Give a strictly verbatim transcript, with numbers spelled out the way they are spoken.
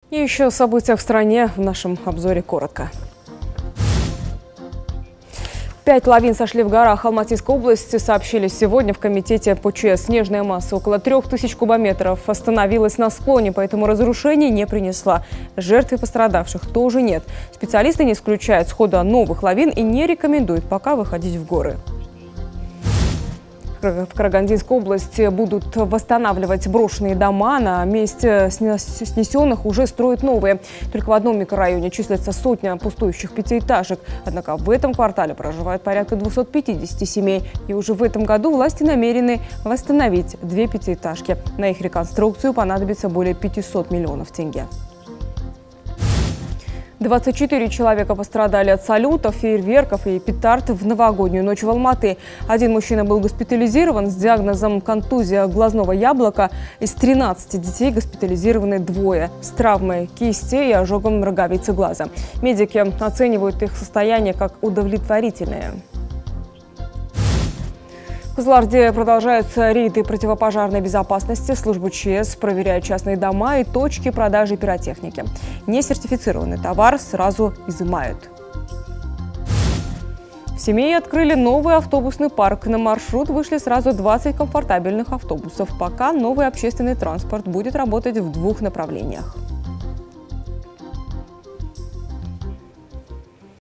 И еще о событиях в стране в нашем обзоре коротко. Пять лавин сошли в горах Алматинской области, сообщили сегодня в комитете по ЧС. Снежная масса около трех тысяч кубометров остановилась на склоне, поэтому разрушений не принесла. Жертв и пострадавших тоже нет. Специалисты не исключают схода новых лавин и не рекомендуют пока выходить в горы. В Карагандинской области будут восстанавливать брошенные дома. На месте снесенных уже строят новые. Только в одном микрорайоне числится сотня пустующих пятиэтажек. Однако в этом квартале проживает порядка двухсот пятидесяти семей. И уже в этом году власти намерены восстановить две пятиэтажки. На их реконструкцию понадобится более пятисот миллионов тенге. двадцать четыре человека пострадали от салютов, фейерверков и петард в новогоднюю ночь в Алматы. Один мужчина был госпитализирован с диагнозом контузия глазного яблока. Из тринадцати детей госпитализированы двое с травмой кисти и ожогом роговицы глаза. Медики оценивают их состояние как удовлетворительное. В Кызылорде продолжаются рейды противопожарной безопасности. Служба ЧС проверяет частные дома и точки продажи пиротехники. Несертифицированный товар сразу изымают. В Семее открыли новый автобусный парк. На маршрут вышли сразу двадцать комфортабельных автобусов. Пока новый общественный транспорт будет работать в двух направлениях.